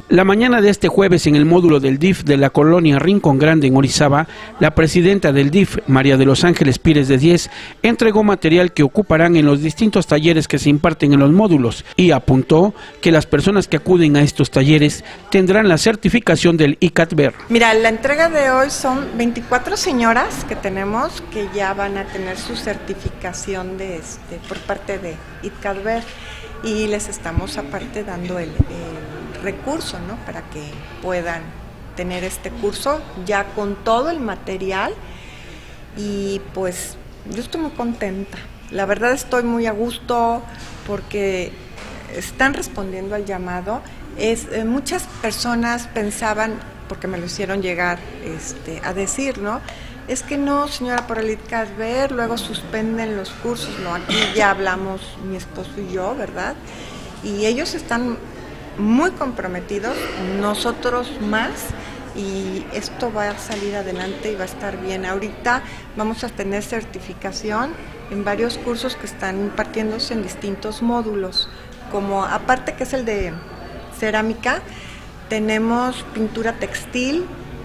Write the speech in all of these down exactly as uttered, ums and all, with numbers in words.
La mañana de este jueves, en el módulo del D I F de la colonia Rincón Grande en Orizaba, la presidenta del D I F, María de los Ángeles Pires de Diez, entregó material que ocuparán en los distintos talleres que se imparten en los módulos y apuntó que las personas que acuden a estos talleres tendrán la certificación del I C A T B E R. Mira, la entrega de hoy son veinticuatro señoras que tenemos que ya van a tener su certificación de este, por parte de I C A T B E R, y les estamos aparte dando el, el recurso, ¿no?, para que puedan tener este curso ya con todo el material. Y pues yo estoy muy contenta, la verdad estoy muy a gusto porque están respondiendo al llamado. Es, eh, muchas personas pensaban, porque me lo hicieron llegar este, a decir, ¿no?, es que no, señora, por el I C A T B E R luego suspenden los cursos. No, aquí ya hablamos mi esposo y yo, ¿verdad? Y ellos están muy comprometidos, nosotros más, y esto va a salir adelante y va a estar bien. Ahorita vamos a tener certificación en varios cursos que están impartiéndose en distintos módulos, como aparte que es el de cerámica, tenemos pintura textil,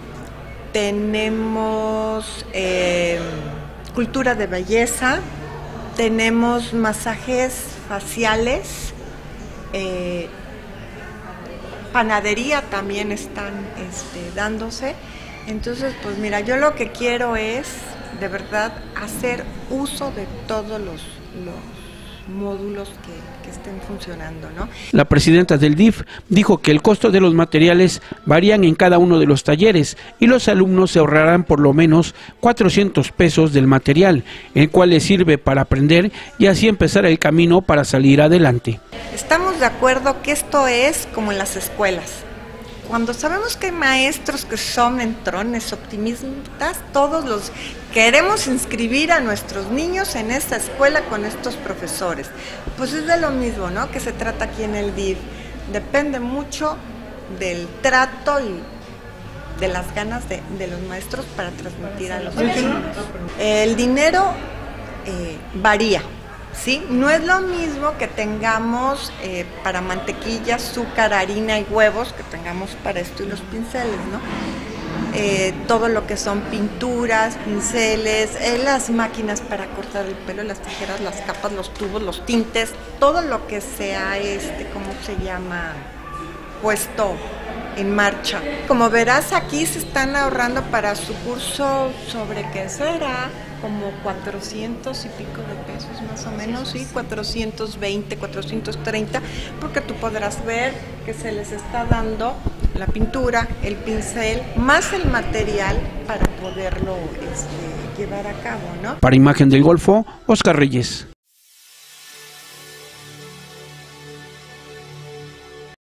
tenemos eh, cultura de belleza, tenemos masajes faciales, eh, panadería también están este, dándose. Entonces, pues mira, yo lo que quiero es, de verdad, hacer uso de todos los, los módulos que, que estén funcionando, ¿no? La presidenta del D I F dijo que el costo de los materiales varían en cada uno de los talleres y los alumnos se ahorrarán por lo menos cuatrocientos pesos del material, el cual les sirve para aprender y así empezar el camino para salir adelante. Estamos de acuerdo que esto es como en las escuelas. Cuando sabemos que hay maestros que son entrones, optimistas, todos los queremos inscribir a nuestros niños en esta escuela con estos profesores. Pues es de lo mismo, ¿no?, que se trata aquí en el D I F. Depende mucho del trato y de las ganas de, de los maestros para transmitir a los niños. El dinero eh, varía. Sí, no es lo mismo que tengamos eh, para mantequilla, azúcar, harina y huevos, que tengamos para esto y los pinceles, ¿no? Eh, todo lo que son pinturas, pinceles, eh, las máquinas para cortar el pelo, las tijeras, las capas, los tubos, los tintes, todo lo que sea, este, ¿cómo se llama?, puesto en marcha. Como verás, aquí se están ahorrando para su curso sobre qué será, como cuatrocientos y pico de pesos más o menos, sí, cuatrocientos veinte, cuatrocientos treinta, porque tú podrás ver que se les está dando la pintura, el pincel, más el material para poderlo este, llevar a cabo, ¿no? Para Imagen del Golfo, Oscar Reyes.